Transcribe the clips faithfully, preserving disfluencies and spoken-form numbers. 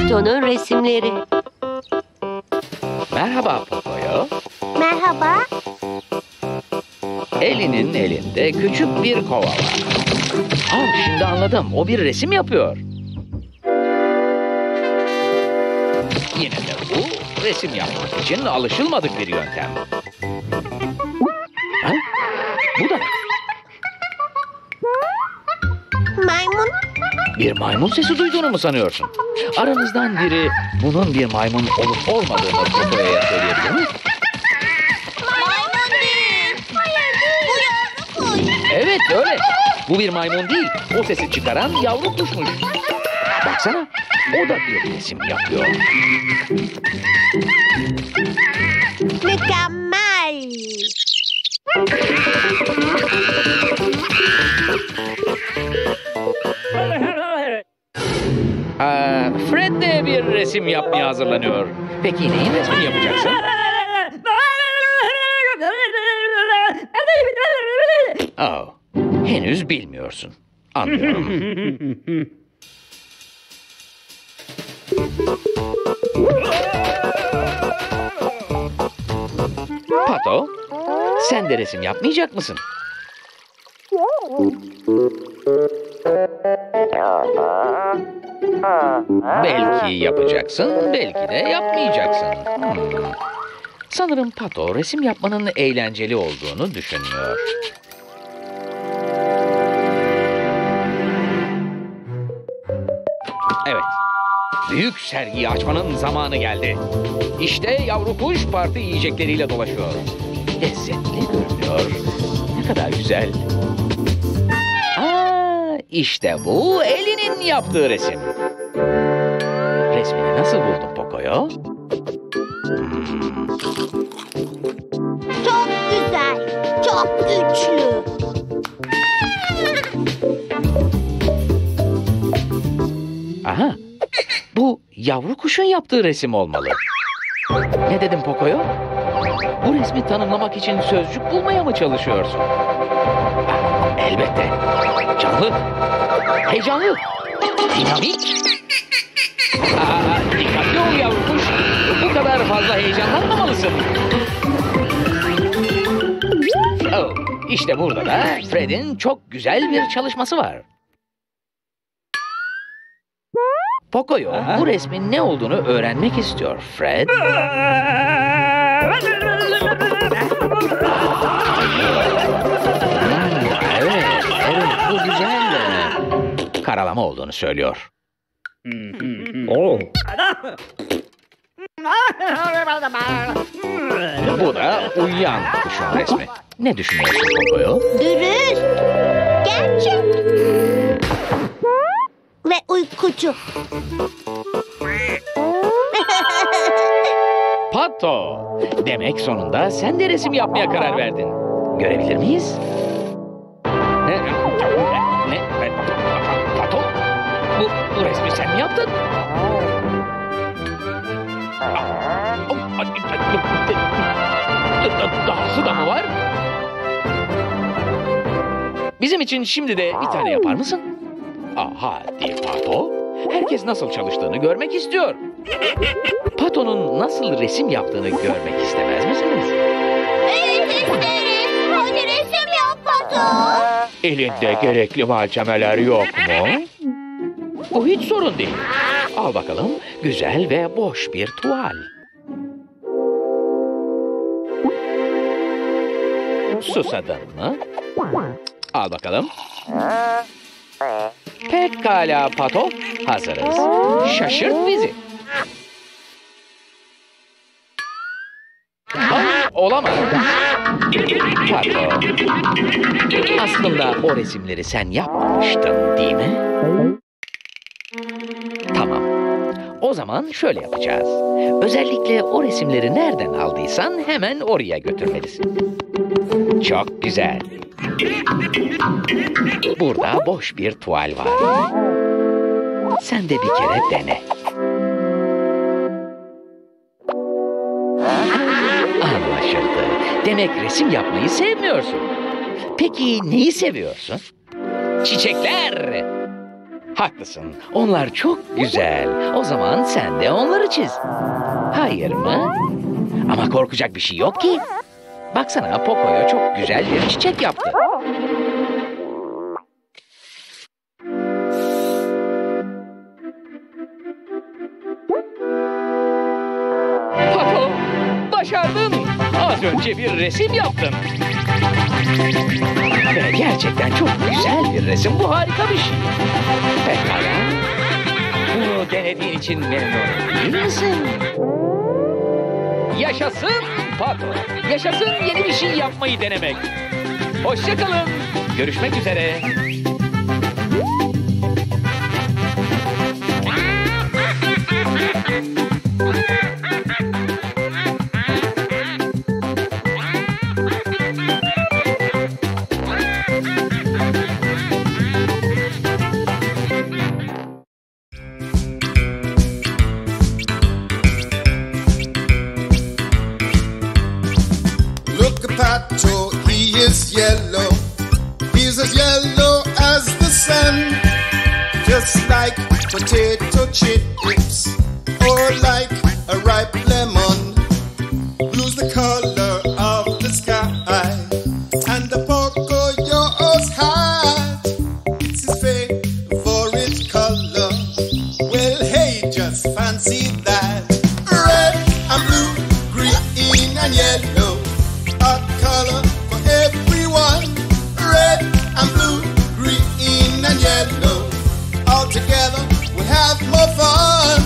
Pato'nun resimleri. Merhaba Pocoyo. Merhaba. Elinin elinde küçük bir kova var. Aa, şimdi anladım. O bir resim yapıyor. Yine de bu resim yapmak için alışılmadık bir yöntem. Ha? Bu da ne? Maymun. Bir maymun sesi duyduğunu mu sanıyorsun? Aranızdan biri bunun bir maymun olup olmadığını Pocoyo'ya söyleyebilir mi? Maymun değil. Hayır değil. Bu yavru kuş. Evet öyle. Bu bir maymun değil. O sesi çıkaran yavru kuşmuş. Baksana. O da bir resim yapıyor. Mükemmel. Aa, Fred de bir resim yapmaya hazırlanıyor. Peki neyin resmini yapacaksın? Oh, henüz bilmiyorsun. Anlıyorum. Pato, sen de resim yapmayacak mısın? Belki yapacaksın, belki de yapmayacaksın. Hmm. Sanırım Pato resim yapmanın eğlenceli olduğunu düşünmüyor. Evet, büyük sergiyi açmanın zamanı geldi. İşte yavru kuş parti yiyecekleriyle dolaşıyor. Lezzetli görünüyor. Ne kadar güzel. Aa, işte bu elinin yaptığı resim. Resmini nasıl buldun Pocoyo? Hmm. Çok güzel. Çok güçlü. Aha, bu yavru kuşun yaptığı resim olmalı. Ne dedim Pocoyo? Bu resmi tanımlamak için sözcük bulmaya mı çalışıyorsun? Ah, elbette. Canlı, heyecanlı, dinamik. Aa, dikkatli ol yavru kuş. Bu kadar fazla heyecanlanmamalısın. Oh, işte burada da Fred'in çok güzel bir çalışması var. Pocoyo bu resmin ne olduğunu öğrenmek istiyor Fred. Evet, evet bu güzel. Karalama olduğunu söylüyor. Oh. Bu da uyuyan kuşun resmi. Ne düşünüyorsun Pocoyo? Dürüst. Gerçek. Ve uykucu. Pato, demek sonunda sen de resim yapmaya karar verdin. Görebilir miyiz? Ne? Ne? Pato, bu, bu resmi sen mi yaptın? Dahası da mı var? Bizim için şimdi de bir tane yapar mısın? Aha, hadi Pato. Herkes nasıl çalıştığını görmek istiyor. Pato'nun nasıl resim yaptığını görmek istemez misiniz? Evet isteriz. Hadi resim yap Pato. Elinde gerekli malzemeler yok mu? Bu hiç sorun değil. Al bakalım güzel ve boş bir tuval. Susadın mı? Al bakalım. Pekala Pato, hazırız. Şaşırt bizi. Aa, olamaz. Pato, aslında o resimleri sen yapmamıştın değil mi? Tamam. O zaman şöyle yapacağız. Özellikle o resimleri nereden aldıysan hemen oraya götürmelisin. Çok güzel. Burada boş bir tuval var. Sen de bir kere dene. Anlaşıldı. Demek resim yapmayı sevmiyorsun. Peki neyi seviyorsun? Çiçekler. Haklısın. Onlar çok güzel. O zaman sen de onları çiz. Hayır mı? Ama korkacak bir şey yok ki. Baksana, Poco'ya çok güzel bir çiçek yaptı. Pato, başardın. Az önce bir resim yaptın. Ve gerçekten çok güzel bir resim. Bu harika bir şey. Pekala. Bunu denediğin için memnun değil misin? Yaşasın Pato. Yaşasın yeni bir şey yapmayı denemek. Hoşça kalın. Görüşmek üzere. Look at Pato, he is yellow. He's as yellow as the sun. Just like potato chips, or like a ripe lemon. Blue's the color of the sky, and the Pocoyo's hat, it's his favorite color. Well, hey, just fancy that. Red and blue, green and yellow, a color for everyone. Red and blue, green and yellow, all together we'll have more fun.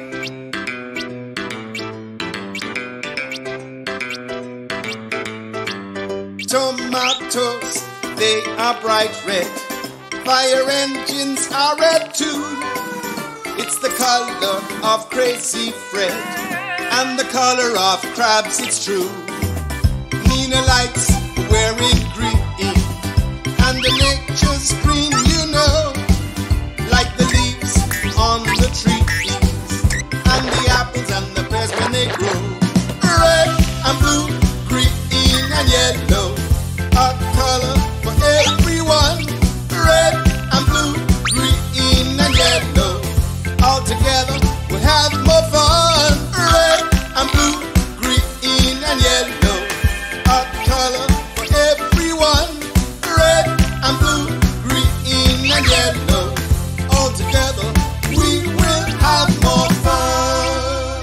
Tomatoes, they are bright red. Fire engines are red too. It's the color of Crazy Fred, and the color of crabs, it's true. Nina likes wearing green, and the nature's green, you know, like the leaves on the trees, and the apples and the pears when they grow. Red and blue, green and yellow, a color for everyone. Red and blue, green and yellow, all together we'll have more fun. Red and blue, green and yellow, a color for everyone. Red and blue, green and yellow, all together we will have more fun.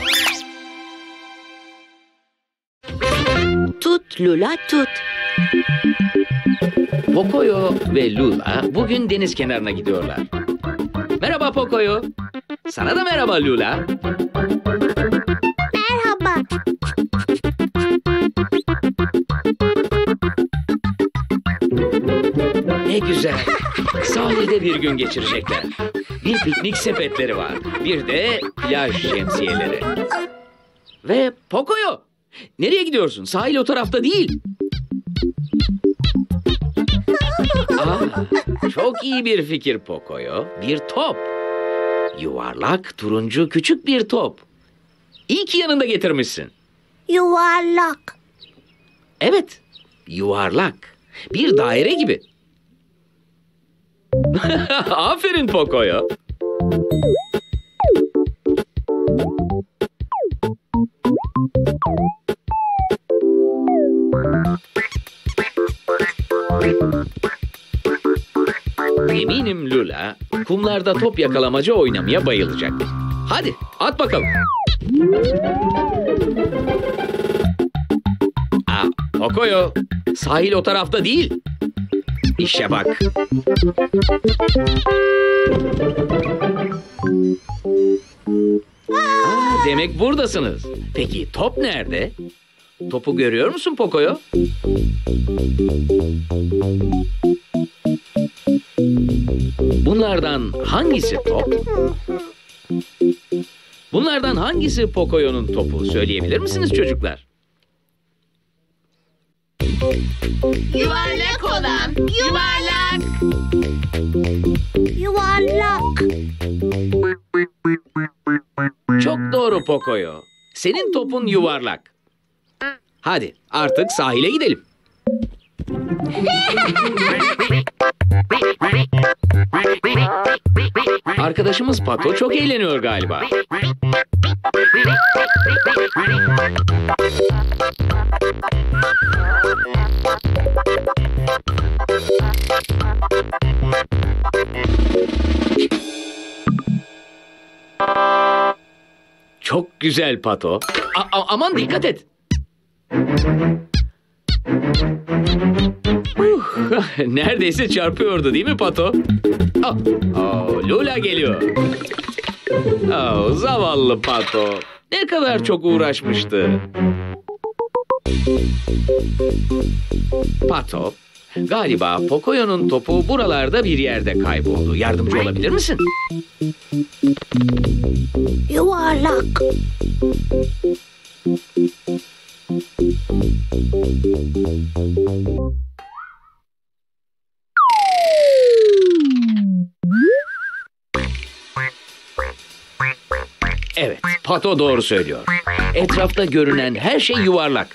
Tut Lula tut. Pocoyo ve Lula bugün deniz kenarına gidiyorlar. Merhaba Pocoyo. Sana da merhaba Lula. Merhaba. Ne güzel. Sahilde bir gün geçirecekler. Bir piknik sepetleri var. Bir de plaj şemsiyeleri. Ve Pocoyo, nereye gidiyorsun? Sahil o tarafta değil. Aa, çok iyi bir fikir Pocoyo. Bir top. Yuvarlak, turuncu, küçük bir top. İyi ki yanında getirmişsin. Yuvarlak. Evet, yuvarlak. Bir daire gibi. Aferin Pocoyo. Eminim Lula kumlarda top yakalamaca oynamaya bayılacak. Hadi at bakalım. Aa, Pocoyo, sahil o tarafta değil. İşe bak. Aa, demek buradasınız. Peki top nerede? Topu görüyor musun Pocoyo? Bunlardan hangisi top? Bunlardan hangisi Pocoyo'nun topu? Söyleyebilir misiniz çocuklar? Yuvarlak olan. Yuvarlak. Yuvarlak. Çok doğru Pocoyo. Senin topun yuvarlak. Hadi artık sahile gidelim. Arkadaşımız Pato çok eğleniyor galiba. Çok güzel Pato. A- a- aman dikkat et. Uh, neredeyse çarpıyordu değil mi Pato? Oh, oh, Lula geliyor. Oh, zavallı Pato. Ne kadar çok uğraşmıştı. Pato, galiba Pocoyo'nun topu buralarda bir yerde kayboldu. Yardımcı olabilir misin? Yuvarlak. Evet, Pato doğru söylüyor. Etrafta görünen her şey yuvarlak.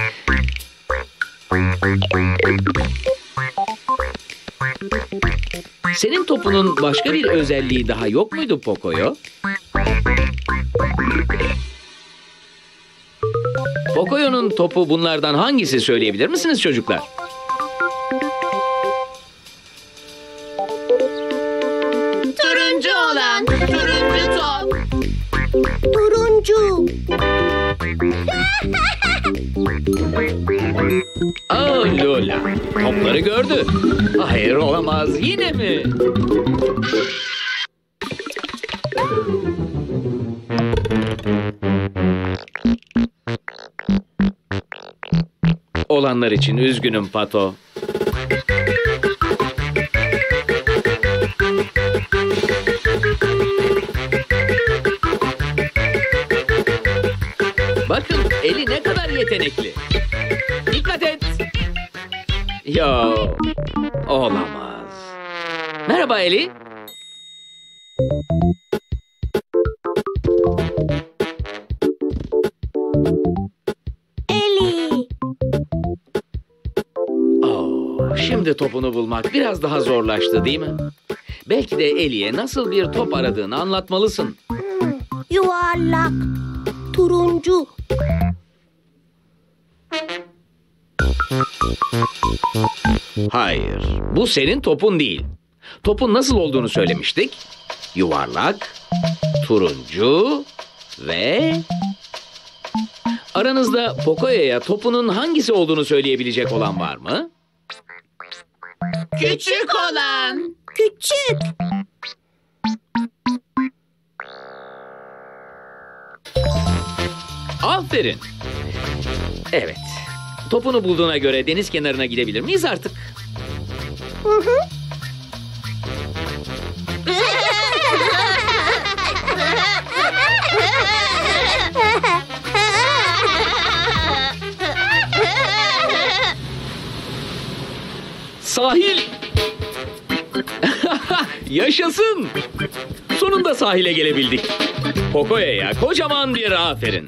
Senin topunun başka bir özelliği daha yok muydu Pocoyo? Pocoyo'nun topu bunlardan hangisi söyleyebilir misiniz çocuklar? Turuncu olan. Turuncu top. Turuncu. Oh Lola, topları gördü. Hayır olamaz, yine mi? Olanlar için üzgünüm Pato. Bakın eli ne kadar yetenekli. Dikkat et. Yo, olamaz. Merhaba Eli. Eli. Oh, şimdi topunu bulmak biraz daha zorlaştı değil mi? Belki de Eli'ye nasıl bir top aradığını anlatmalısın. Yuvarlak. Turuncu. Hayır, bu senin topun değil. Topun nasıl olduğunu söylemiştik. Yuvarlak, turuncu ve... Aranızda Pocoyo'ya topunun hangisi olduğunu söyleyebilecek olan var mı? Küçük olan. Küçük. Aferin. Evet. Topunu bulduğuna göre deniz kenarına gidebilir miyiz artık? Hı hı. Sahil. Yaşasın. Sonunda sahile gelebildik. Pocoyo'ya kocaman bir aferin.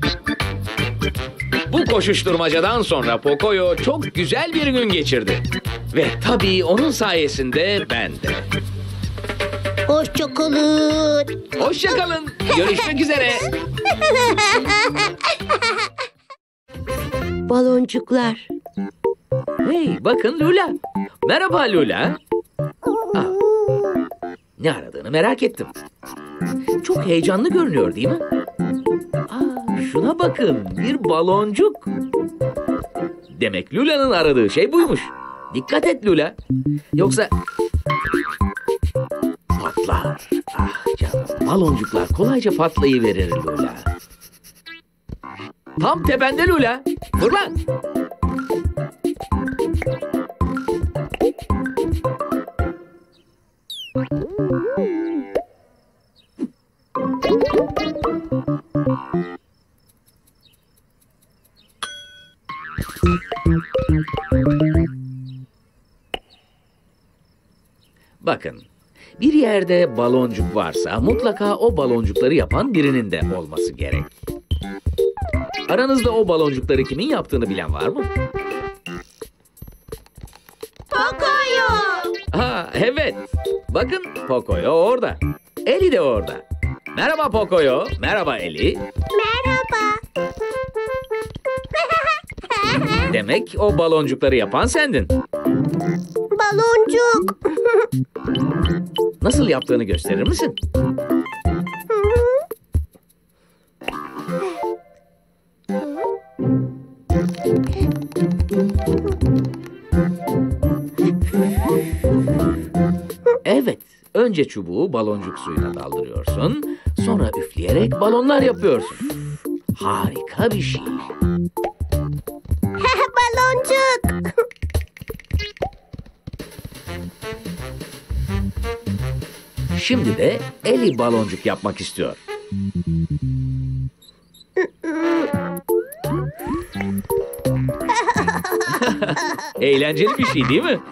Bu koşuşturmacadan sonra Pocoyo çok güzel bir gün geçirdi. Ve tabii onun sayesinde ben de. Hoşça kalın. Hoşça kalın. Görüşmek üzere. Baloncuklar. Hey bakın Lula. Merhaba Lula. Aa, ne aradığını merak ettim. Çok heyecanlı görünüyor değil mi? Aa, şuna bakın, bir baloncuk. Demek Lula'nın aradığı şey buymuş. Dikkat et Lula. Yoksa patlar. Ah canım, baloncuklar kolayca patlayıverir Lula. Tam tepende Lula. Fırla. Bakın, bir yerde baloncuk varsa mutlaka o baloncukları yapan birinin de olması gerek. Aranızda o baloncukları kimin yaptığını bilen var mı? Pocoyo. Ha, Evet. Bakın Pocoyo orada. Eli de orada. Merhaba Pocoyo. Merhaba Eli. Merhaba. Demek o baloncukları yapan sendin. Baloncuk. Nasıl yaptığını gösterir misin? Evet. Önce çubuğu baloncuk suyuna daldırıyorsun. Sonra üfleyerek balonlar yapıyorsun. Harika bir şey. Baloncuk. Şimdi de Eli baloncuk yapmak istiyor. Eğlenceli bir şey değil mi?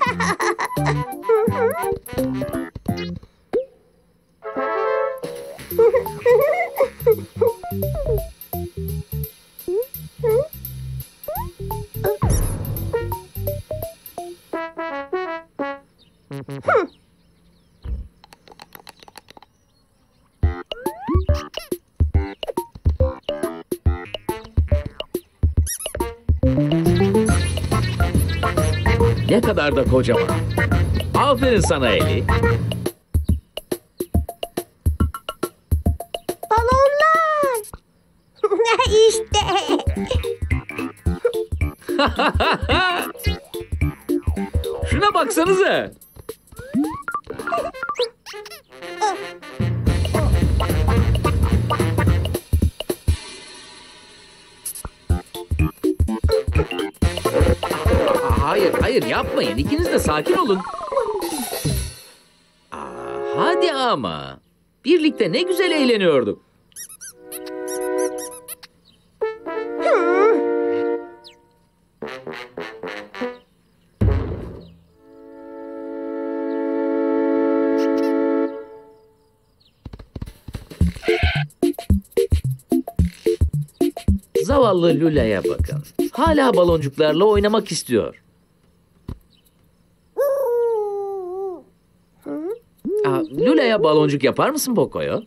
Ne kadar da kocaman. Aferin sana Eli. Balonlar. İşte. Şuna baksanıza. Hayır, hayır yapmayın. İkiniz de sakin olun. Aa, hadi ama. Birlikte ne güzel eğleniyorduk. Zavallı Lula'ya bakın. Hala baloncuklarla oynamak istiyor. Aa, Lula'ya baloncuk yapar mısın Pocoyo?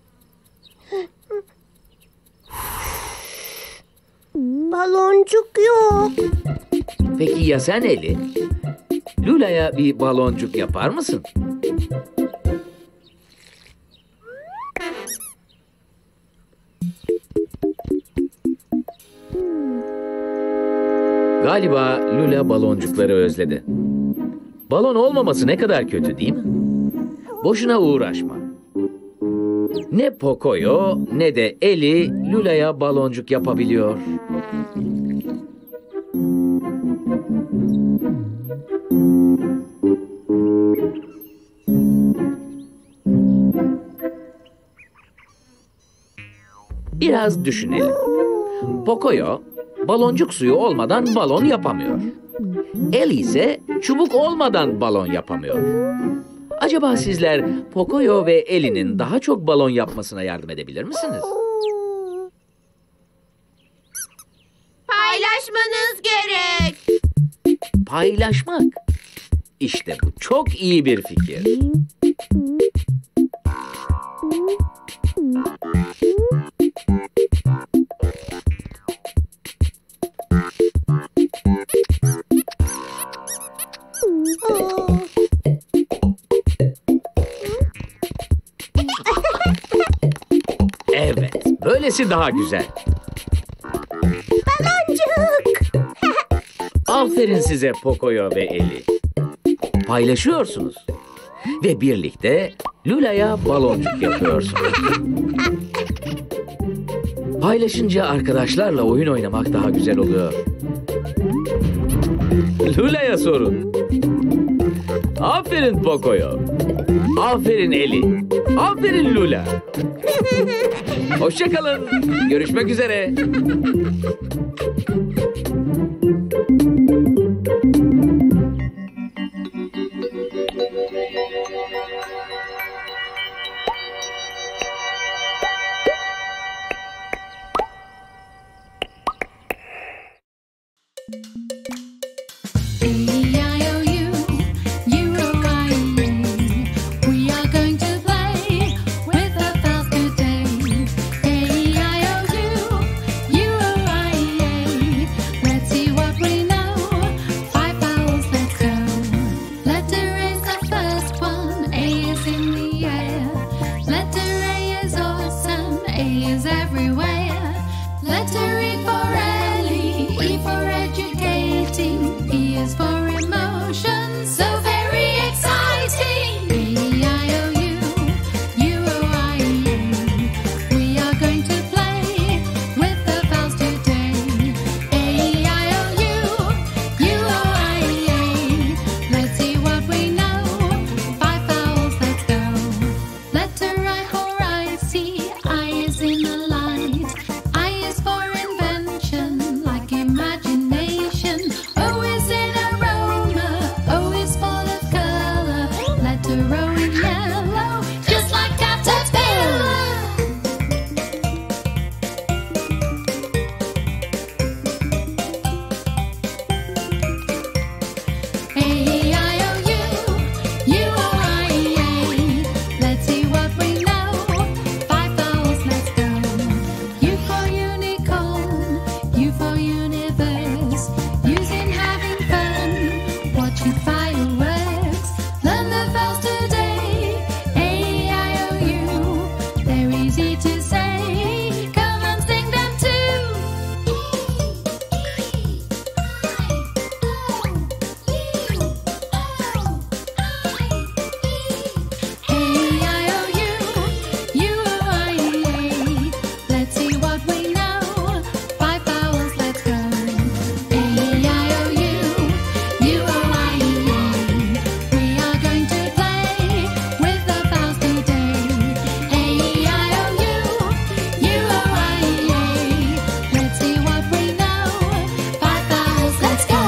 Baloncuk yok. Peki ya sen Eli? Lula'ya bir baloncuk yapar mısın? Galiba Lula baloncukları özledi. Balon olmaması ne kadar kötü değil mi? Boşuna uğraşma. Ne Pocoyo ne de Eli Lula'ya baloncuk yapabiliyor. Biraz düşünelim. Pocoyo baloncuk suyu olmadan balon yapamıyor. Eli ise çubuk olmadan balon yapamıyor. Acaba sizler Pocoyo ve Eli'nin daha çok balon yapmasına yardım edebilir misiniz? Paylaşmanız gerek. Paylaşmak. İşte bu çok iyi bir fikir. Evet, böylesi daha güzel. Baloncuk. Aferin size Pocoyo ve Eli. Paylaşıyorsunuz. Ve birlikte Lula'ya baloncuk yapıyorsunuz. Paylaşınca arkadaşlarla oyun oynamak daha güzel oluyor. Lula'ya sorun. Aferin Pocoyo. Aferin Eli. Aferin Lula. Hoşça kalın. Görüşmek üzere. E I O U, U O I E. is everywhere. Letter E for Ellie, E for educating, E is for emotion, so very exciting. A E I O U, U O I E. We are going to play with the vowels today. A E I O U, U O I E. Let's see what we know. Five vowels, let's go. Letter I for icy, I is in the light. I is for invention, like imagination. O is in aroma, O is full of color. Letter O in yellow, just like caterpillar. A E I O U, U O I E. Let's see what we know. Five vowels, let's go. U for unicorn, U for universe. Using having fun, watching fireworks. Learn the vowels today. A E I O U, they're easy to say. Come and sing them too. A E I O U, U O I E. Let's see what we know. Five vowels, let's go. A E I O U, U O I E. We are going to play with the vowels today. A E I O U, U O I E. Let's see what we know. Five vowels, let's go.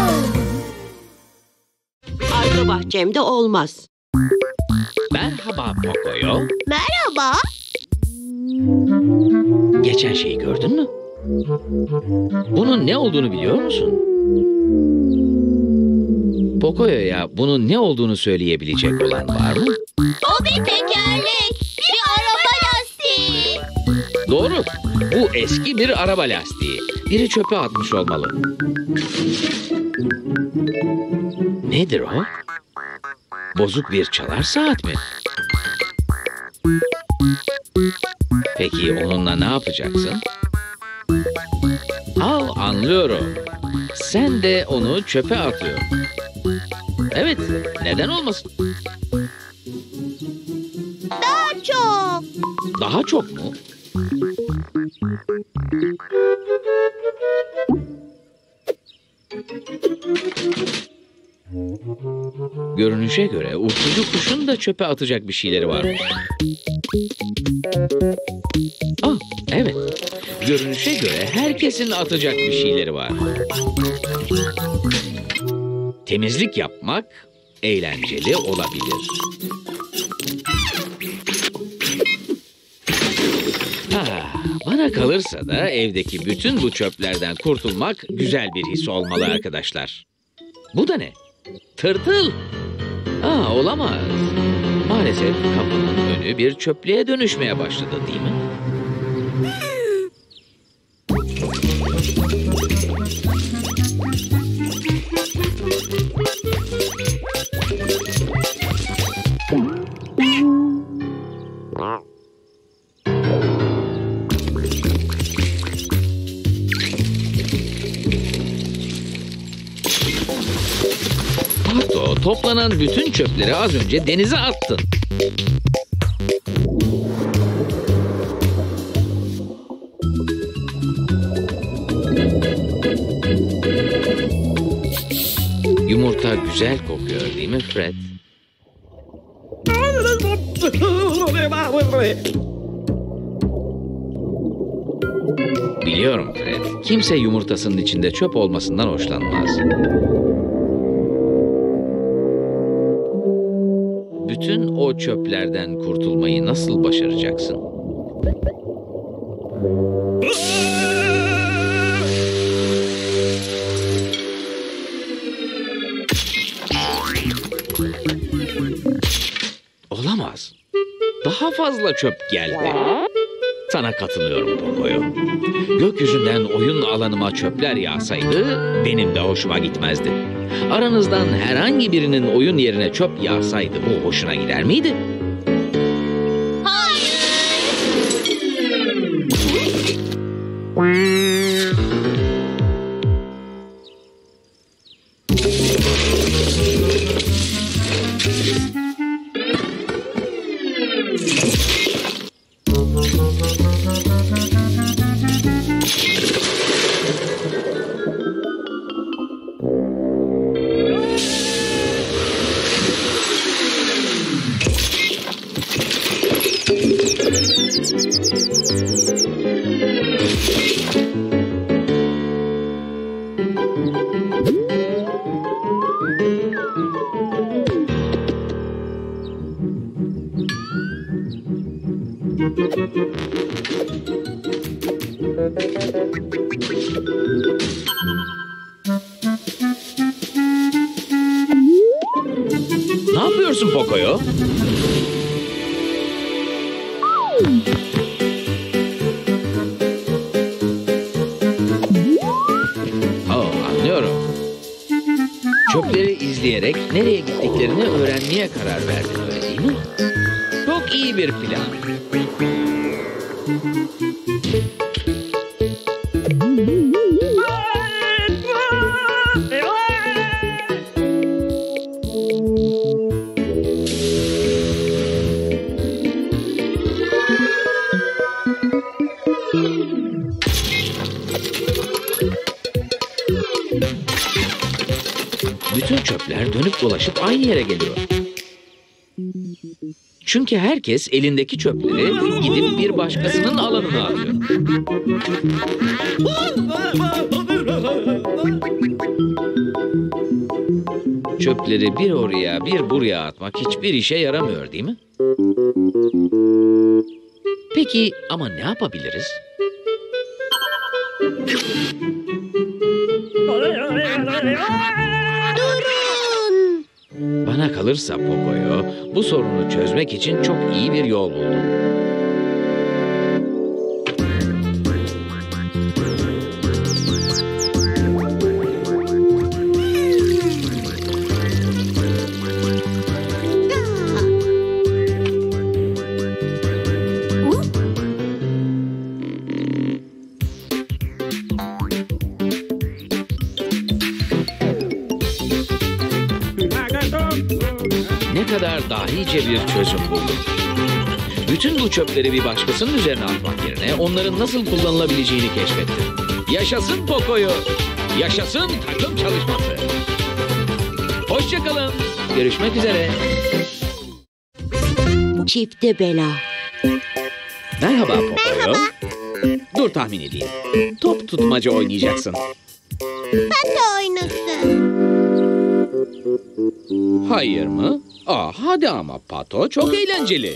Arka bahçemde olmaz. Merhaba Pocoyo. Merhaba. Geçen şeyi gördün mü? Bunun ne olduğunu biliyor musun? Pocoyo'ya bunun ne olduğunu söyleyebilecek olan var mı? O bir tekerlek. Bir araba lastiği. Doğru. Bu eski bir araba lastiği. Biri çöpe atmış olmalı. Nedir o? Bozuk bir çalar saat mi? Peki onunla ne yapacaksın? Al, anlıyorum. Sen de onu çöpe atıyorsun. Evet, neden olmasın? Daha çok. Daha çok mu? Görünüşe göre uçucu kuşun da çöpe atacak bir şeyleri var. Ah, evet. Görünüşe göre herkesin atacak bir şeyleri var. Temizlik yapmak eğlenceli olabilir. Ah, bana kalırsa da evdeki bütün bu çöplerden kurtulmak güzel bir his olmalı arkadaşlar. Bu da ne? Tırtıl. Aa, olamaz. Maalesef kapının önü bir çöplüğe dönüşmeye başladı, değil mi? Pato, toplanan bütün çöpleri az önce denize attın. Yumurta güzel kokuyor, değil mi Fred? Biliyorum Fred. Kimse yumurtasının içinde çöp olmasından hoşlanmaz. Bütün o çöplerden kurtulmayı nasıl başaracaksın? Olamaz. Daha fazla çöp geldi. Sana katılıyorum Pocoyo. Gökyüzünden oyun alanıma çöpler yağsaydı benim de hoşuma gitmezdi. Aranızdan herhangi birinin oyun yerine çöp yağsaydı bu hoşuna gider miydi? Hayır. Ne yapıyorsun Pocoyo? Oh, anlıyorum. Çöpleri izleyerek nereye gittiklerini öğrenmeye karar verdin, öyle değil mi? Çok iyi bir plan. Bütün çöpler dönüp dolaşıp aynı yere geliyor. Çünkü herkes elindeki çöpleri gidip bir başkasının alanına atıyor. Çöpleri bir oraya bir buraya atmak hiçbir işe yaramıyor, değil mi? Peki ama ne yapabiliriz? Durun. Bana kalırsa Pocoyo, bu sorunu çözmek için çok iyi bir yol buldum. Ne kadar dahice bir çözüm buldum. Bütün bu çöpleri bir başkasının üzerine atmak yerine onların nasıl kullanılabileceğini keşfettim. Yaşasın Pocoyo! Yaşasın takım çalışması! Hoşça kalın. Görüşmek üzere. Çifte bela. Merhaba Pocoyo. Dur tahmin edeyim. Top tutmaca oynayacaksın. Pato oynasın. Hayır mı? Aa, hadi ama Pato, çok eğlenceli.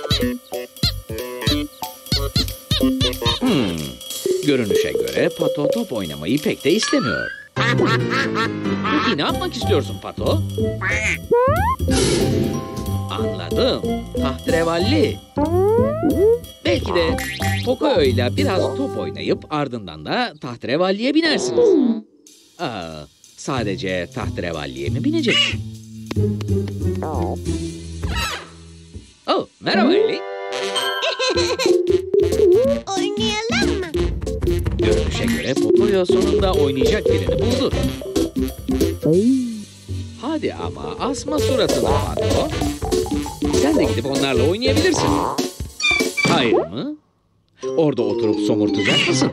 Hmm, görünüşe göre Pato top oynamayı pek de istemiyor. Peki ne yapmak istiyorsun Pato? Anladım. Tahterevalli. Belki de Pocoyo'yla biraz top oynayıp ardından da tahterevalliye binersiniz. Aa, sadece tahterevalliye mi bineceksin? Oh, merhaba Ellie. Oynayalım mı? Görünüşe göre Pocoyo sonunda oynayacak birini buldu. Hadi ama asma suratını Pato. Sen de gidip onlarla oynayabilirsin. Hayır mı? Orada oturup somurtacak mısın?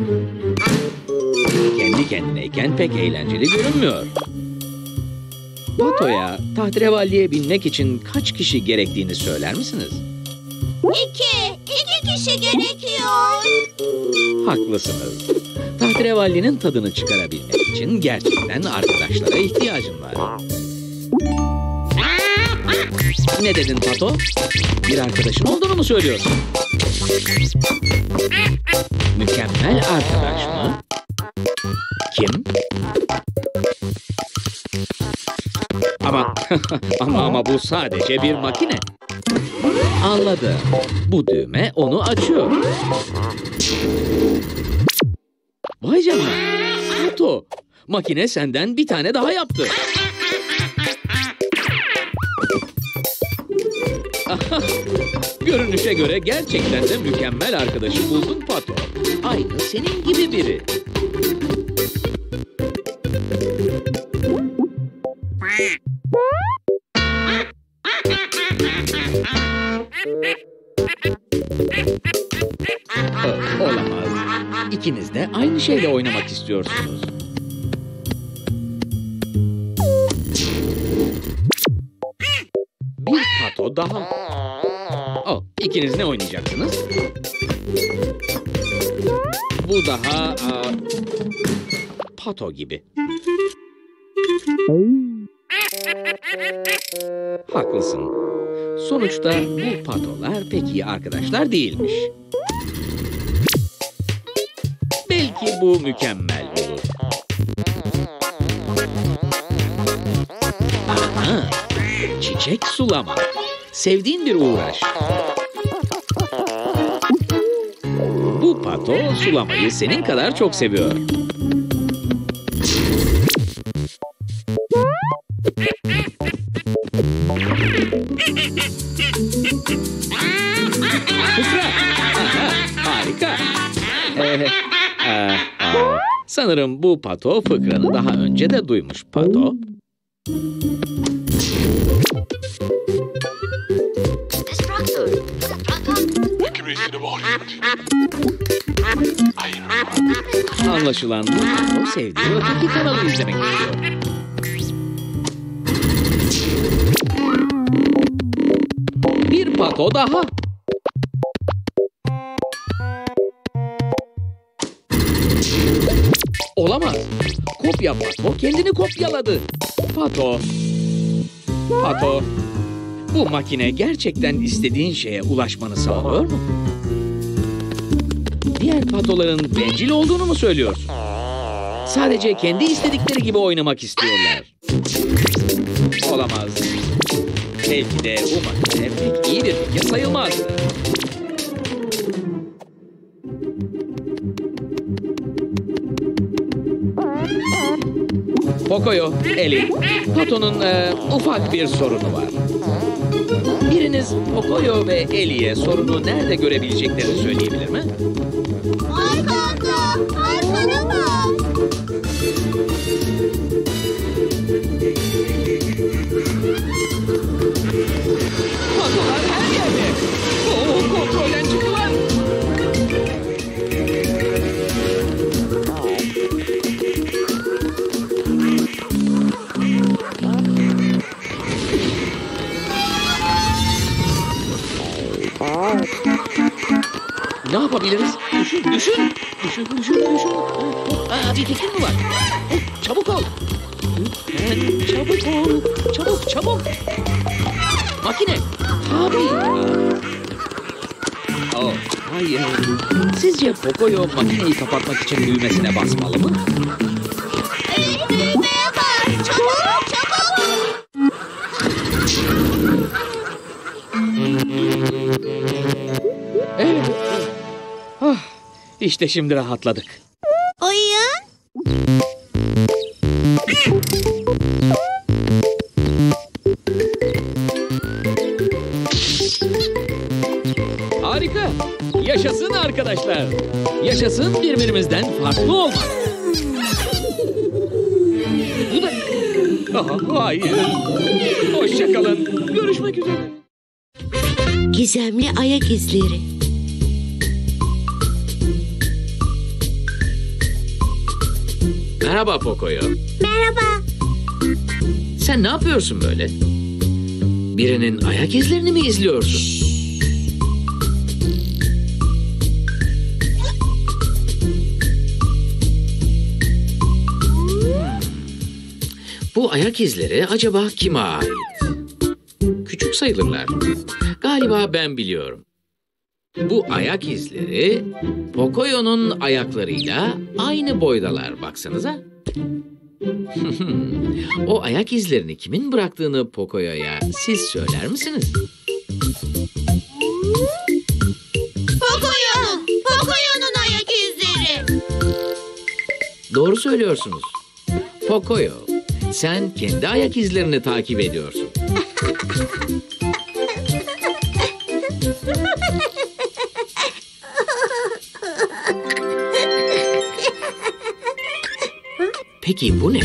Kendi kendineyken pek eğlenceli görünmüyor. Pato'ya tahterevalliye binmek için kaç kişi gerektiğini söyler misiniz? İki. İki kişi gerekiyor. Haklısınız. Tahterevallinin tadını çıkarabilmek için gerçekten arkadaşlara ihtiyacın var. Ne dedin Pato? Bir arkadaşın olduğunu mu söylüyorsun? Mükemmel arkadaş mı? Kim? Ama ama ama bu sadece bir makine. Anladım. Bu düğme onu açıyor. Vay canına. Pato, makine senden bir tane daha yaptı. Görünüşe göre gerçekten de mükemmel arkadaşı buldun Pato. Aynı senin gibi biri. Oh, olamaz. İkiniz de aynı şeyle oynamak istiyorsunuz. Bir Pato daha. Oh, ikiniz ne oynayacaksınız? Bu daha aa, Pato gibi. Haklısın. Sonuçta bu patolar pek iyi arkadaşlar değilmiş. Belki bu mükemmel olur. Aha, çiçek sulama. Sevdiğin bir uğraş. Bu pato sulamayı senin kadar çok seviyor. Fıkra. Aha, harika. Ee, aa, aa. Sanırım bu pato fıkranı daha önce de duymuş pato. Anlaşılan bu pato sevdiği öteki kanalı izlemek istiyor. Bir pato daha. Olamaz. Kopya pato kendini kopyaladı. Pato. Pato. Bu makine gerçekten istediğin şeye ulaşmanı sağlıyor mu? Diğer patoların bencil olduğunu mu söylüyorsun? Sadece kendi istedikleri gibi oynamak istiyorlar. Olamaz. Belki de bu makine pek iyi bir fikir sayılmaz. Pocoyo, Eli, Pato'nun e, ufak bir sorunu var. Biriniz Pocoyo ve Eli'ye sorunu nerede görebileceklerini söyleyebilir mi? Arkanda, arkana bak. Patolar her yerde. Oo, kontrolden çıktılar. Ne yapabiliriz? Düşün, düşün. Düşün, düşün, düşün. Aa, bir fikrin mi var? Çabuk ol. Lütfen çabuk ol. Çabuk, çabuk. Makine. Tabii. Oh, hayır. Sizce Pocoyo makineyi kapatmak için düğmesine basmalı mı? Eli düğmeye bas. Çabuk, çabuk. Evet. Ah, işte şimdi rahatladık. Oyun. Harika. Yaşasın arkadaşlar. Yaşasın birbirimizden farklı olmak. Bu da... Aha, hayır. Hoşça kalın. Görüşmek üzere. Gizemli ayak izleri. Merhaba Pocoyo. Merhaba. Sen ne yapıyorsun böyle? Birinin ayak izlerini mi izliyorsun? Hmm. Bu ayak izleri acaba kime ait? Küçük sayılırlar. Galiba ben biliyorum. Bu ayak izleri Pocoyo'nun ayaklarıyla aynı boydalar, baksanıza. O ayak izlerini kimin bıraktığını Pocoyo'ya siz söyler misiniz? Pocoyo'nun, Pocoyo'nun ayak izleri. Doğru söylüyorsunuz. Pocoyo, sen kendi ayak izlerini takip ediyorsun. Peki bu ne?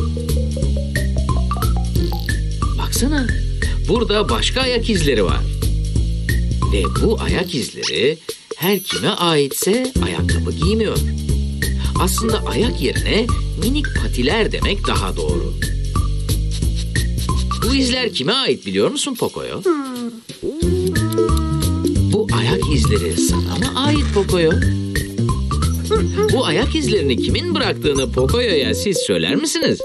Baksana, burada başka ayak izleri var. Ve bu ayak izleri her kime aitse ayakkabı giymiyor. Aslında ayak yerine minik patiler demek daha doğru. Bu izler kime ait biliyor musun Pocoyo? Bu ayak izleri sana mı ait Pocoyo? Bu ayak izlerini kimin bıraktığını Pocoyo'ya siz söyler misiniz?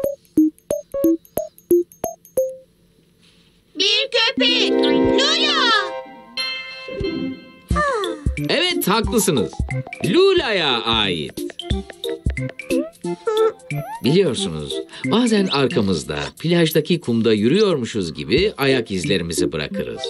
Bir köpek. Lula. Evet, haklısınız. Lula'ya ait. Biliyorsunuz, bazen arkamızda, plajdaki kumda yürüyormuşuz gibi ayak izlerimizi bırakırız.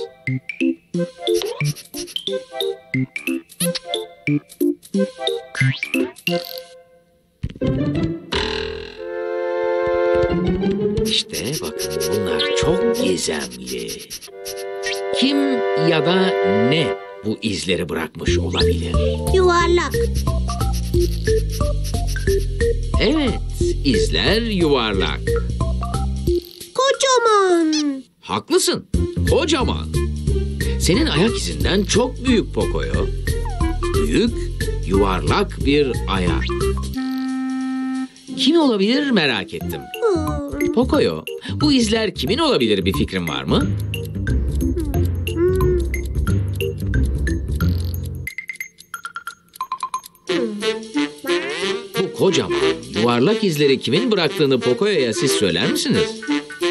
İşte bakın, bunlar çok gizemli. Kim ya da ne bu izleri bırakmış olabilir? Yuvarlak. Evet, izler yuvarlak. Kocaman. Haklısın, kocaman. Senin ayak izinden çok büyük Pocoyo. Büyük, yuvarlak bir ayak. Kim olabilir merak ettim. Hmm. Pocoyo, bu izler kimin olabilir, bir fikrin var mı? Bu kocaman, yuvarlak izleri kimin bıraktığını Pocoyo'ya siz söyler misiniz?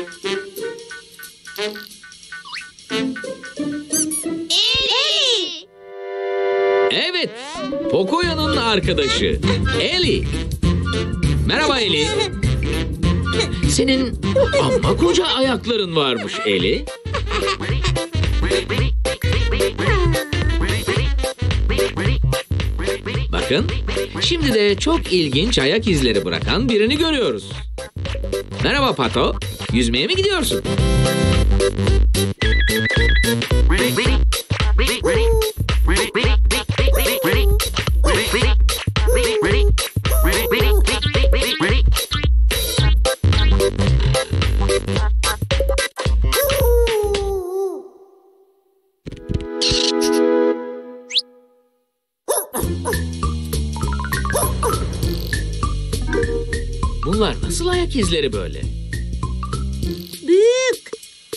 Eli. Evet, Pocoyo'nun arkadaşı Eli. Merhaba Eli. Senin amma koca ayakların varmış Eli. Bakın, şimdi de çok ilginç ayak izleri bırakan birini görüyoruz. Merhaba Pato, yüzmeye mi gidiyorsun? Bunlar nasıl ayak izleri böyle? Büyük.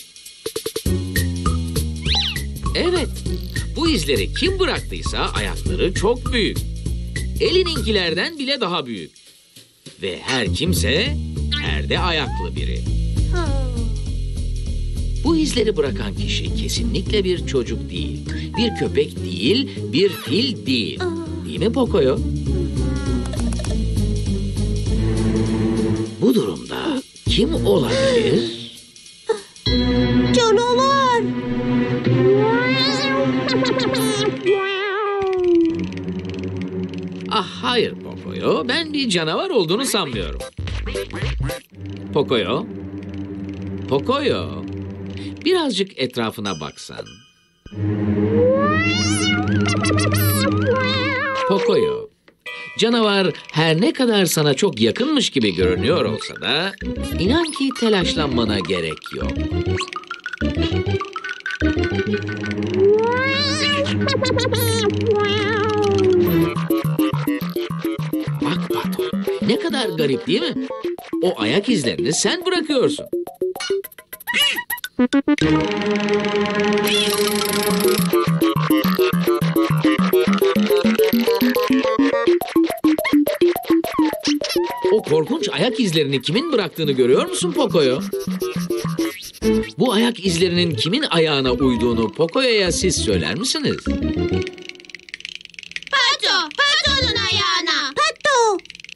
Evet, bu izleri kim bıraktıysa ayakları çok büyük. Elininkilerden bile daha büyük. Ve her kimse, her de ayaklı biri. Bu izleri bırakan kişi kesinlikle bir çocuk değil, bir köpek değil, bir fil değil. Değil mi Pocoyo? Bu durumda kim olabilir? Canavar. Ah hayır Pocoyo, ben bir canavar olduğunu sanmıyorum. Pocoyo, Pocoyo, birazcık etrafına baksan. Pocoyo, canavar her ne kadar sana çok yakınmış gibi görünüyor olsa da inan ki telaşlanmana gerek yok. Bak Pato, ne kadar garip değil mi? O ayak izlerini sen bırakıyorsun. O korkunç ayak izlerini kimin bıraktığını görüyor musun Pocoyo? Bu ayak izlerinin kimin ayağına uyduğunu Pocoyo'ya siz söyler misiniz? Pato. Pato'nun ayağına. Pato.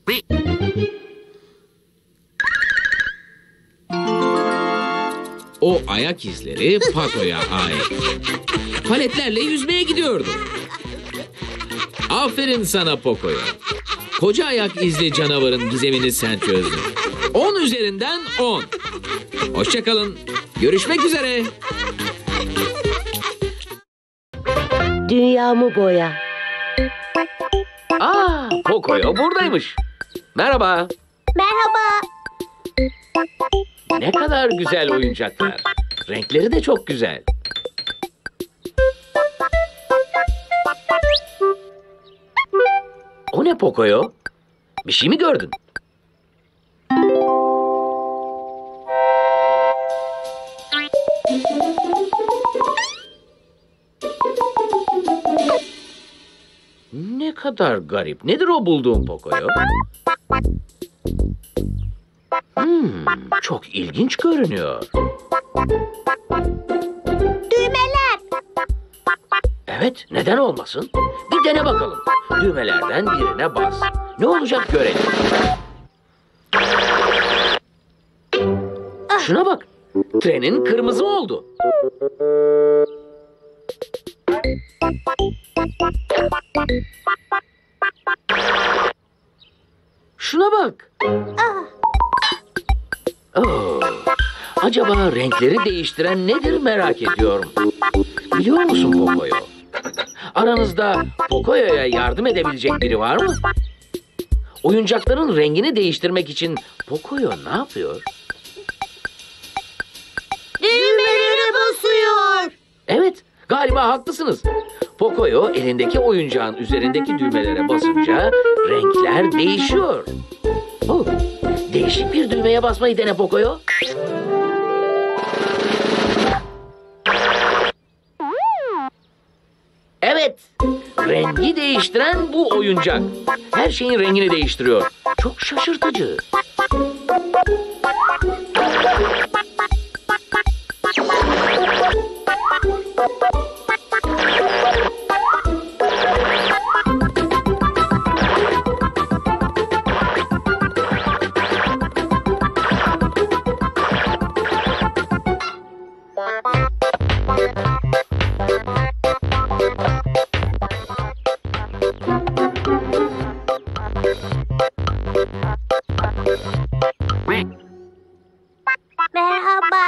O ayak izleri Pato'ya ait. Paletlerle yüzmeye gidiyordu. Aferin sana Pocoyo. Koca ayak izli canavarın gizemini sen çözdün. On üzerinden on. Hoşça kalın. Görüşmek üzere. Dünyamı boya. Aa, Pocoyo buradaymış. Merhaba. Merhaba. Ne kadar güzel oyuncaklar. Renkleri de çok güzel. O ne Pocoyo? Bir şey mi gördün? Ne kadar garip. Nedir o bulduğun Pocoyo? Hmm, çok ilginç görünüyor. Düğmeler. Evet. Evet, neden olmasın? Bir dene bakalım. Düğmelerden birine bas. Ne olacak görelim. Şuna bak. Trenin kırmızı oldu. Şuna bak. Oh, acaba renkleri değiştiren nedir merak ediyorum. Biliyor musun Pocoyo? Aranızda Pocoyo'ya yardım edebilecek biri var mı? Oyuncakların rengini değiştirmek için Pocoyo ne yapıyor? Düğmelere basıyor. Evet, galiba haklısınız. Pocoyo elindeki oyuncağın üzerindeki düğmelere basınca renkler değişiyor. Oh, değişik bir düğmeye basmayı dene Pocoyo. Evet, rengi değiştiren bu oyuncak. Her şeyin rengini değiştiriyor. Çok şaşırtıcı. Merhaba.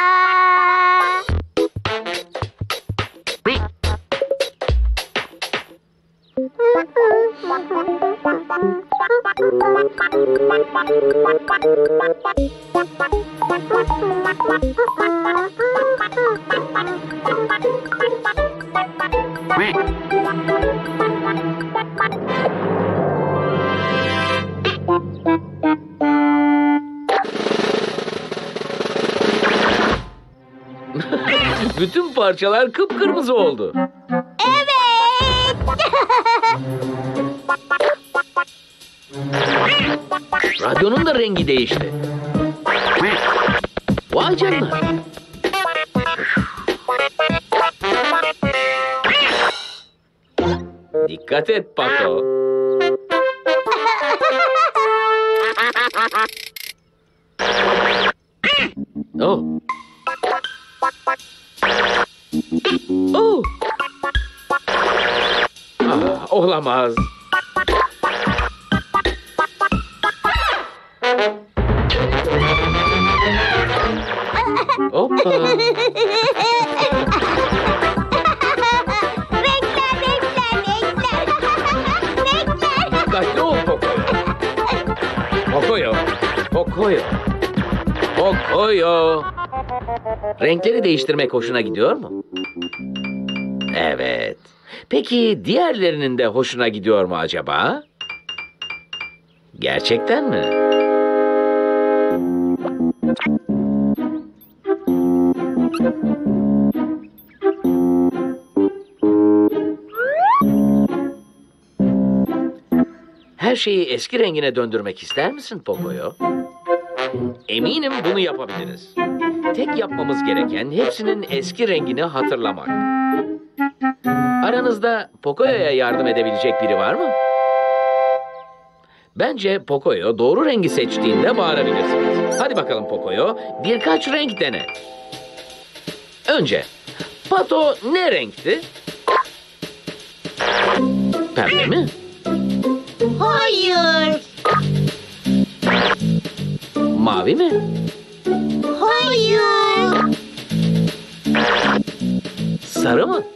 Bütün parçalar kıpkırmızı oldu. Evet. Radyonun da rengi değişti. Vay canına. Dikkat et Pato. Oh. Oh. Ah, olamaz. Hoppa. Renkler, renkler, renkler. Renkler. Dikkatli ol Pocoyo. Pocoyo. Pocoyo. Pocoyo. Renkleri değiştirmek hoşuna gidiyor mu? Evet. Peki diğerlerinin de hoşuna gidiyor mu acaba? Gerçekten mi? Her şeyi eski rengine döndürmek ister misin Pocoyo? Eminim bunu yapabiliriz. Tek yapmamız gereken hepsinin eski rengini hatırlamak. Aranızda Pocoyo'ya yardım edebilecek biri var mı? Bence Pocoyo doğru rengi seçtiğinde bağırabilirsiniz. Hadi bakalım Pocoyo, birkaç renk dene. Önce, Pato ne renkti? Pembe mi? Hayır. Mavi mi? Hayır. Sarı mı?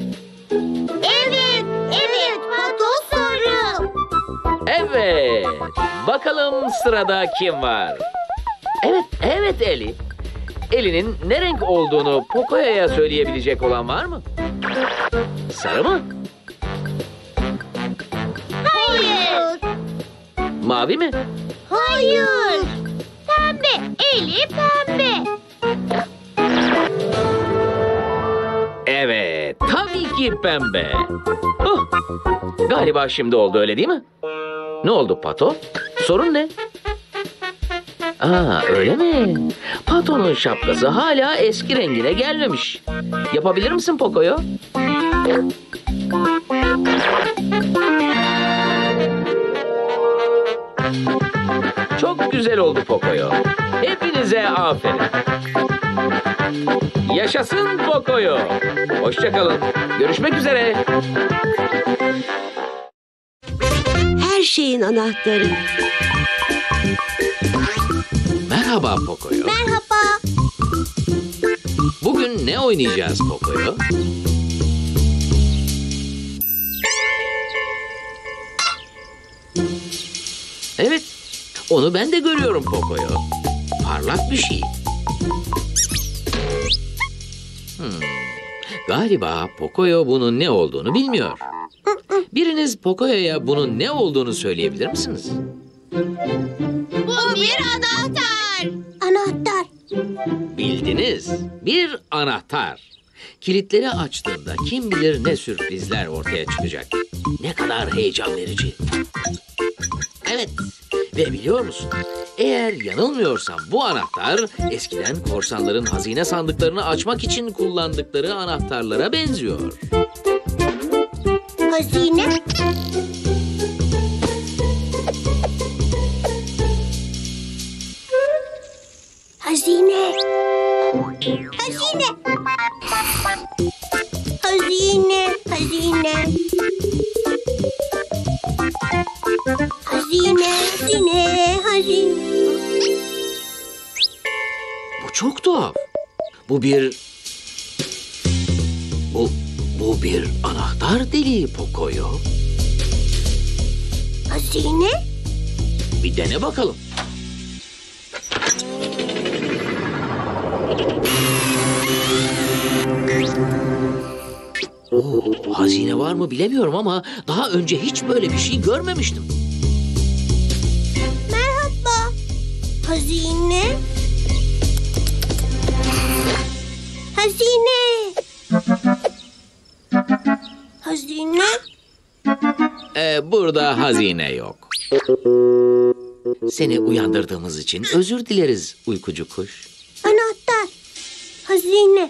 Evet, evet. Pato sarı. Evet. Bakalım sırada kim var? Evet, evet Eli. Eli'nin ne renk olduğunu Pocoyo'ya söyleyebilecek olan var mı? Sarı mı? Hayır. Mavi mi? Hayır. Pembe. Eli pembe. Evet, tabii ki pembe. Oh, galiba şimdi oldu, öyle değil mi? Ne oldu Pato? Sorun ne? Aa, öyle mi? Pato'nun şapkası hala eski rengine gelmemiş. Yapabilir misin Pocoyo? Çok güzel oldu Pocoyo. Hepinize aferin. Yaşasın Pocoyo. Hoşça kalın. Görüşmek üzere. Her şeyin anahtarı. Merhaba Pocoyo. Merhaba. Bugün ne oynayacağız Pocoyo? Evet, onu ben de görüyorum Pocoyo. Parlak bir şey. Hmm. Galiba Pocoyo bunun ne olduğunu bilmiyor. Biriniz Pocoyo'ya bunun ne olduğunu söyleyebilir misiniz? Bu bir anahtar. Anahtar. Bildiniz. Bir anahtar. Kilitleri açtığında kim bilir ne sürprizler ortaya çıkacak. Ne kadar heyecan verici. Evet. Ve biliyor musun? Eğer yanılmıyorsam bu anahtar eskiden korsanların hazine sandıklarını açmak için kullandıkları anahtarlara benziyor. Hazine. Hazine. Hazine. Hazine. Hazine. Hazine. Hazine. Hazine. Bu çok tuhaf. Bu bir... Bu, bu bir anahtar deliği Pocoyo. Hazine. Bir dene bakalım. Oo, hazine var mı bilemiyorum ama daha önce hiç böyle bir şey görmemiştim. Merhaba. Hazine. Hazine. Hazine. Ee, burada hazine yok. Seni uyandırdığımız için özür dileriz uykucu kuş. Anahtar. Hazine.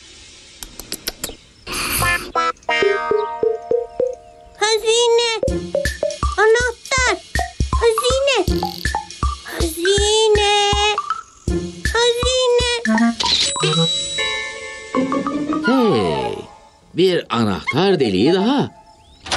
Hazine. Anahtar. Hazine. Hazine. Hazine. Hey, bir anahtar deliği daha.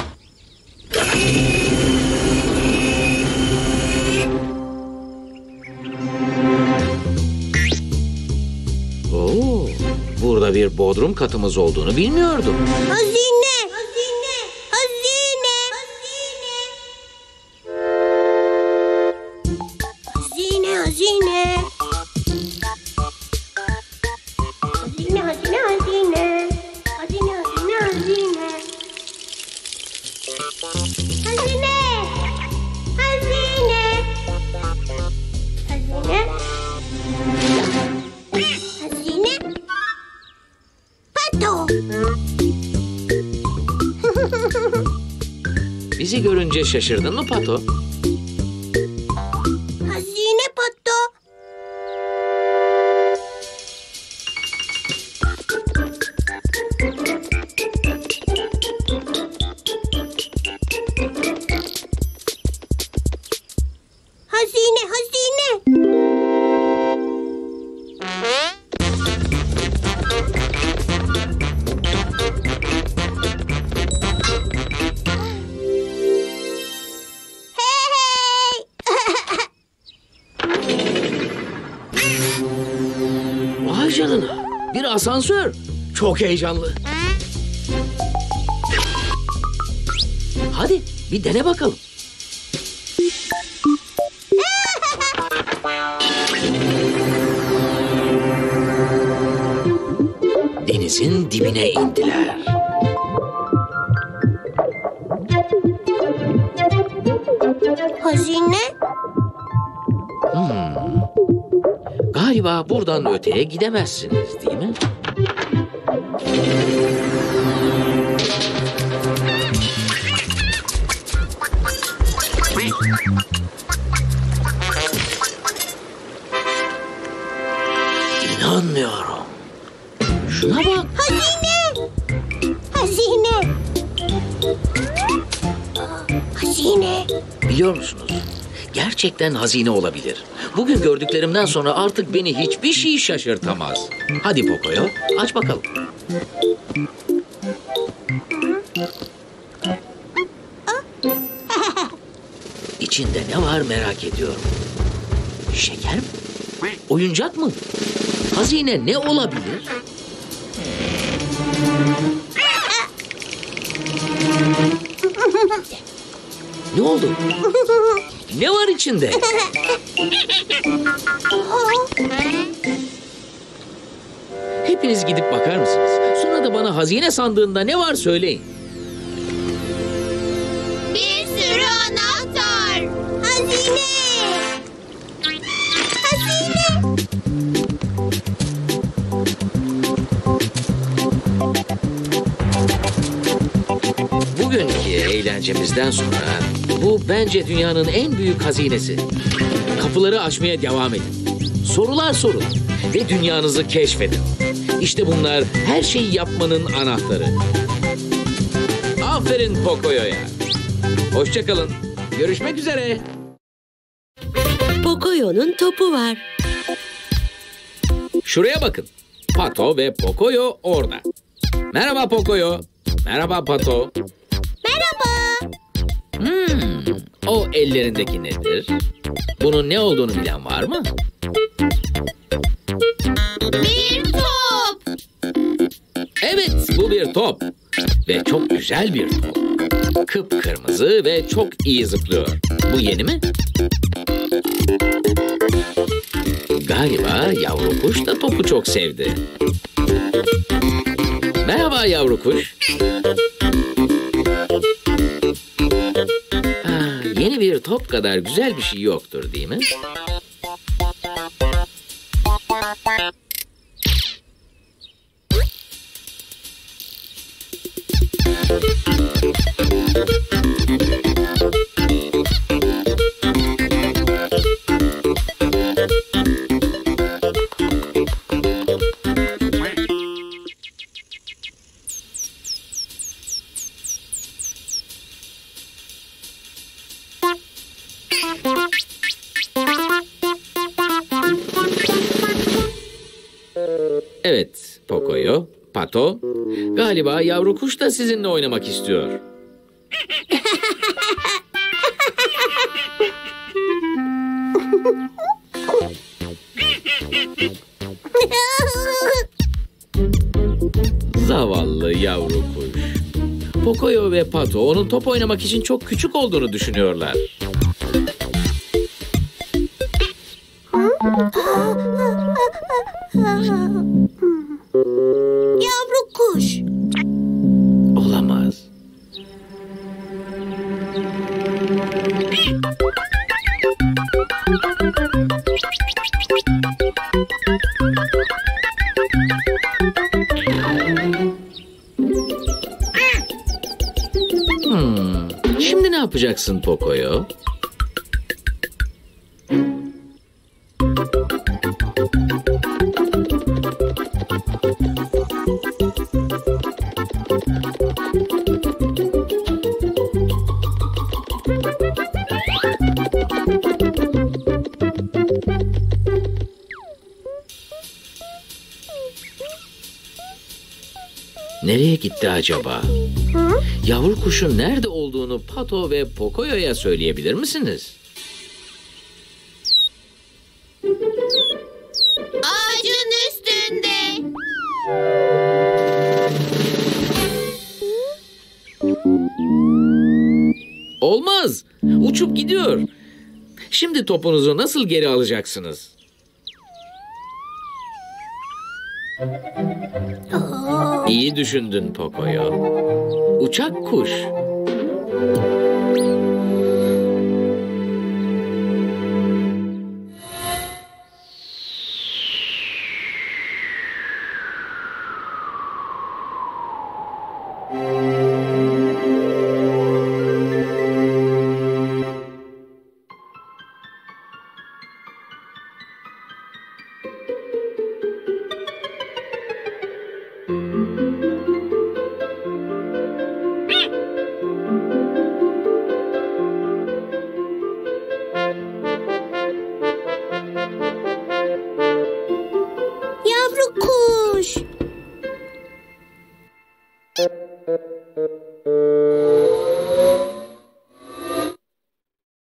Oo, burada bir bodrum katımız olduğunu bilmiyordum. Hazine. Hazine. Hazine. Hazine. Hazine. Hazine. Hazine. Hazine. Hazine. Hazine. Hazine. Hazine. Hazine. Hazine. Hazine. Pato. Bizi görünce şaşırdın mı Pato? Hazine Pato. Hazine, hazine. Hey, Vay canına, bir asansör. Çok heyecanlı. Hadi bir dene bakalım. Denizin dibine indiler. hazine. Hmm. Galiba buradan öteye gidemezsiniz, değil mi? İnanmıyorum. Şuna bak. Hazine. Hazine. Hazine. Biliyor musunuz? gerçekten hazine olabilir. Bugün gördüklerimden sonra artık beni hiçbir şey şaşırtamaz. Hadi Pocoyo, aç bakalım. İçinde ne var merak ediyorum. Şeker mi? Oyuncak mı? Hazine ne olabilir? Ne oldu? Ne var içinde? Hepiniz gidip bakar mısınız? Sonra da bana hazine sandığında ne var söyleyin. Bir sürü anahtar. Hazine. Hazine. Bugünkü eğlencemizden sonra bu bence dünyanın en büyük hazinesi. Kapıları açmaya devam edin. Sorular sorun ve dünyanızı keşfedin. İşte bunlar her şeyi yapmanın anahtarı. Aferin Pocoyo'ya. Hoşça kalın. Görüşmek üzere. Pocoyo'nun topu var. Şuraya bakın. Pato ve Pocoyo orada. Merhaba Pocoyo. Merhaba Pato. Merhaba. Hmm, o ellerindeki nedir? Bunun ne olduğunu bilen var mı? Bir top. Evet, bu bir top. Ve çok güzel bir top. Kıpkırmızı ve çok iyi zıplıyor. Bu yeni mi? Galiba yavru kuş da topu çok sevdi. Merhaba yavru kuş. Aa, yeni bir top kadar güzel bir şey yoktur, değil mi? Evet, Pocoyo, Pato, galiba yavru kuş da sizinle oynamak istiyor. Zavallı yavru kuş. Pocoyo ve Pato onun top oynamak için çok küçük olduğunu düşünüyorlar. Yavru kuş. Olamaz. Hmm, şimdi ne yapacaksın Pocoyo? Nereye gitti acaba? Hı? Yavru kuşun nerede olduğunu Pato ve Pocoyo'ya söyleyebilir misiniz? Ağacın üstünde. Olmaz. Uçup gidiyor. Şimdi topunuzu nasıl geri alacaksınız? İyi düşündün Pocoyo. Uçak kuş.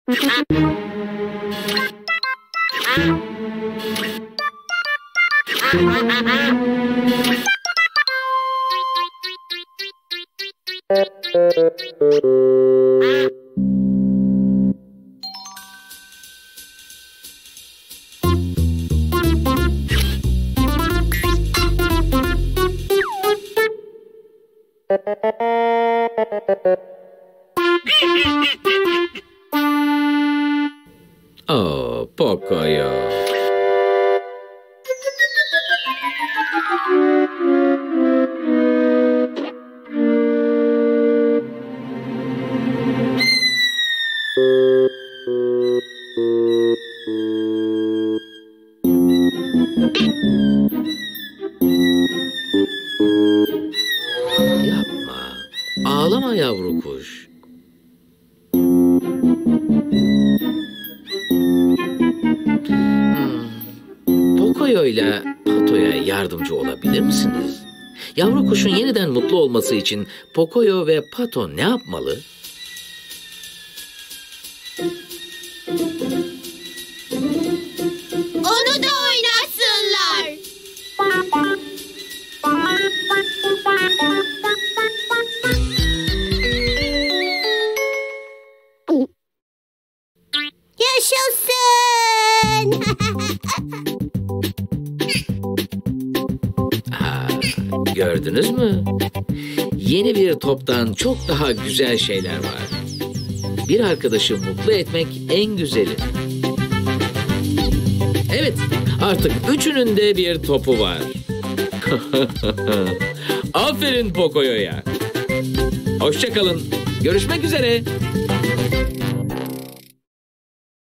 Oh, Pocoyo. Yapma. Ağlama yavru kuş. Pocoyo ile Pato'ya yardımcı olabilir misiniz? Yavru kuşun yeniden mutlu olması için Pocoyo ve Pato ne yapmalı? Onu da oynasınlar. Yaşasın. Ha, gördünüz mü? Yeni bir toptan çok daha güzel şeyler var. Bir arkadaşı mutlu etmek en güzeli. Evet, artık üçünün de bir topu var. Aferin Pocoyo'ya. Hoşça kalın. Görüşmek üzere.